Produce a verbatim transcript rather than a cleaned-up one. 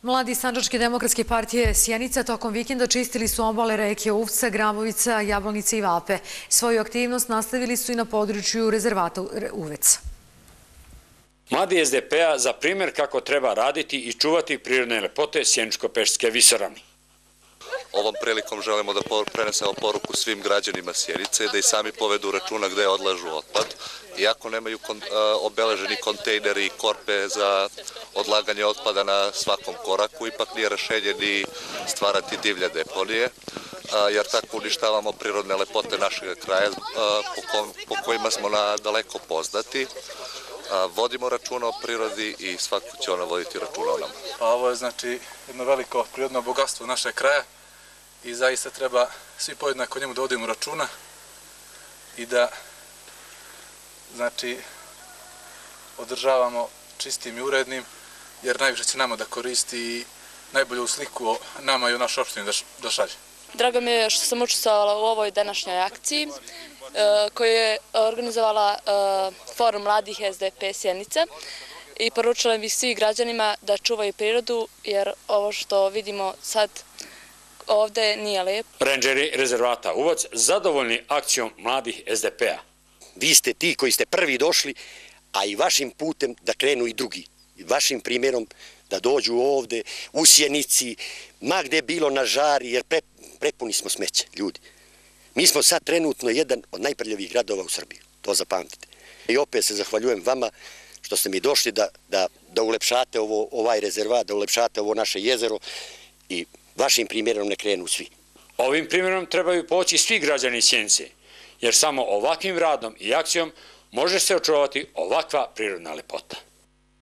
Mladi Sandžačke demokratske partije Sjenica tokom vikenda čistili su obale reke Uvca, Grabovica, Jablanica i Vape. Svoju aktivnost nastavili su i na području rezervata Uvec. Mladi S D P-a za primjer kako treba raditi i čuvati prirodne lepote Sjeničko-Pešterske visoravni. Ovom prilikom želimo da prenesemo poruku svim građanima Sjenice da i sami povedu računa gde odlažu otpad. Iako nemaju obeleženi kontejneri i korpe za odlaganje otpada na svakom koraku, ipak nije rešenje ni stvarati divlje deponije, jer tako uništavamo prirodne lepote našeg kraja po kojima smo daleko poznati. Vodimo računa o prirodi i svako će ona voditi računa o nama. Ovo je znači jedno veliko prirodno bogatstvo našeg kraja i zaista treba svi podjednako njemu da vodimo računa i da znači održavamo čistim i urednim, jer najviše će nama da koristi i najbolju sliku o nama i o našoj opštini da šalje. Drago mi je što sam učestvovala u ovoj današnjoj akciji koju je organizovala Forum mladih S D P Sjenica i poručila bih svih građanima da čuvaju prirodu, jer ovo što vidimo sad ovde nije lepo. Rendžeri rezervata Uvac zadovoljni akcijom mladih S D P-a. Vi ste ti koji ste prvi došli, a i vašim putem da krenu i drugi. I vašim primjerom da dođu ovde u Sjenici, ma gde bilo na žari, jer pre, prepuni smo smeća, ljudi. Mi smo sad trenutno jedan od najprljavijih gradova u Srbiji, to zapamtite. I opet se zahvaljujem vama što ste mi došli da, da, da ulepšate ovo, ovaj rezervat, da ulepšate ovo naše jezero i vašim primjerom ne krenu svi. Ovim primjerom trebaju poći svi građani Sjenice, jer samo ovakvim radom i akcijom može se očuvati ovakva prirodna lepota.